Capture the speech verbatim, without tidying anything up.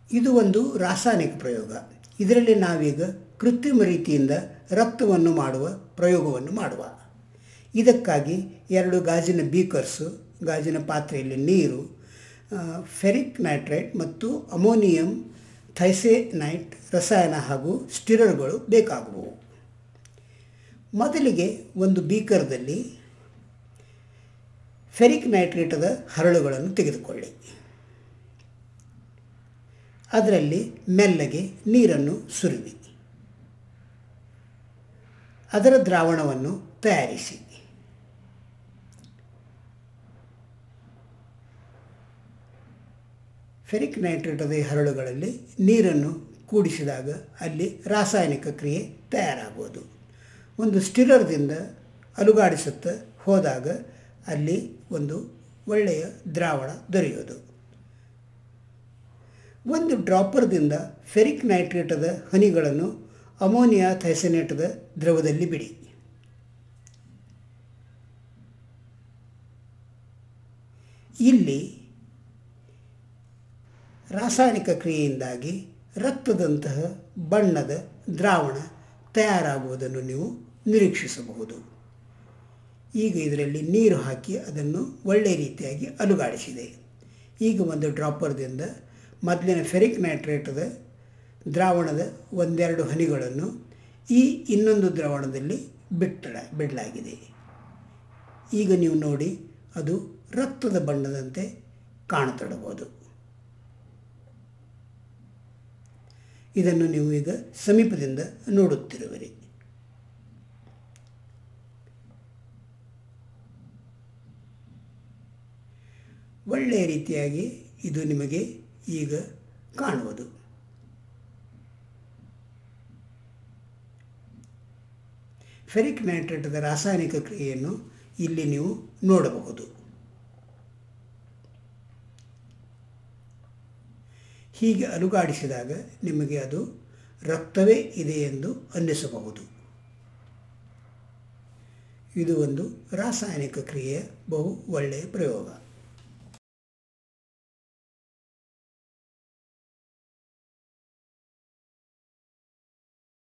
ಇದು ಒಂದು ರಾಸಾಯನಿಕ ಪ್ರಯೋಗ. ಇದರಲ್ಲಿ ನಾವೀಗ ಕೃತ್ರಿಮ ರೀತಿಯಿಂದ ರಕ್ತವನ್ನು ಮಾಡುವ ಪ್ರಯೋಗವನ್ನು ಮಾಡುವ. ಇದಕ್ಕಾಗಿ ಎರಡು ಗಾಜಿನ ಬೀಕರ್ಸು, ಗಾಜಿನ ಪಾತ್ರೆಯಲ್ಲಿ ನೀರು, ಫೆರಿಕ್ ನೈಟ್ರೇಟ್ ಮತ್ತು ಅಮೋನಿಯಂ ಥೈಸೆನೈಟ್ ರಸಾಯನ ಹಾಗೂ ಸ್ಟಿರರ್ಗಳು ಬೇಕಾಗುವು. ಮೊದಲಿಗೆ ಒಂದು ಬೀಕರ್ದಲ್ಲಿ ಫೆರಿಕ್ ನೈಟ್ರೇಟದ ಹರಳುಗಳನ್ನು ತೆಗೆದುಕೊಳ್ಳಿ. ಅದರಲ್ಲಿ ಮೆಲ್ಲಗೆ ನೀರನ್ನು ಸುರಿವಿ. ಅದರ ದ್ರಾವಣವನ್ನು ತಯಾರಿಸಿ. ಫೆರಿಕ್ ನೈಟ್ರೇಟದ ಹರಳುಗಳಲ್ಲಿ ನೀರನ್ನು ಕೂಡಿಸಿದಾಗ ಅಲ್ಲಿ ರಾಸಾಯನಿಕ ಕ್ರಿಯೆ ತಯಾರಾಗುವುದು. ಒಂದು ಸ್ಟಿರರ್ದಿಂದ ಅಲುಗಾಡಿಸುತ್ತಾ ಹೋದಾಗ ಅಲ್ಲಿ ಒಂದು ಒಳ್ಳೆಯ ದ್ರಾವಣ ದೊರೆಯುವುದು. ಒಂದು ಡ್ರಾಪರ್ದಿಂದ ಫೆರಿಕ್ ನೈಟ್ರೇಟದ ಹನಿಗಳನ್ನು ಅಮೋನಿಯಾ ಥೈಸೆನೇಟದ ದ್ರವದಲ್ಲಿ ಬಿಡಿ. ಇಲ್ಲಿ ರಾಸಾಯನಿಕ ಕ್ರಿಯೆಯಿಂದಾಗಿ ರಕ್ತದಂತಹ ಬಣ್ಣದ ದ್ರಾವಣ ತಯಾರಾಗುವುದನ್ನು ನೀವು ನಿರೀಕ್ಷಿಸಬಹುದು. ಈಗ ಇದರಲ್ಲಿ ನೀರು ಹಾಕಿ ಅದನ್ನು ಒಳ್ಳೆಯ ರೀತಿಯಾಗಿ ಅಲುಗಾಡಿಸಿದೆ. ಈಗ ಒಂದು ಡ್ರಾಪರ್ದಿಂದ ಮೊದಲಿನ ಫೆರಿಕ್ ನೈಟ್ರೇಟದ ದ್ರಾವಣದ ಒಂದೆರಡು ಹನಿಗಳನ್ನು ಈ ಇನ್ನೊಂದು ದ್ರಾವಣದಲ್ಲಿ ಬಿಟ್ಟಲ ಬಿಡಲಾಗಿದೆ. ಈಗ ನೀವು ನೋಡಿ, ಅದು ರಕ್ತದ ಬಣ್ಣದಂತೆ ಕಾಣತೊಡಬಹುದು. ಇದನ್ನು ನೀವು ಈಗ ಸಮೀಪದಿಂದ ನೋಡುತ್ತಿರುವಿರಿ. ಒಳ್ಳೆಯ ರೀತಿಯಾಗಿ ಇದು ನಿಮಗೆ ಈಗ ಕಾಣುವುದು. ಫೆರಿಕ್ ನೈಟ್ರೇಟದ ರಾಸಾಯನಿಕ ಕ್ರಿಯೆಯನ್ನು ಇಲ್ಲಿ ನೀವು ನೋಡಬಹುದು. ಹೀಗೆ ಅಲುಗಾಡಿಸಿದಾಗ ನಿಮಗೆ ಅದು ರಕ್ತವೇ ಇದೆ ಎಂದು ಅನ್ನಿಸಬಹುದು. ಇದು ಒಂದು ರಾಸಾಯನಿಕ ಕ್ರಿಯೆಯ ಬಹು ಒಳ್ಳೆಯ ಪ್ರಯೋಗ.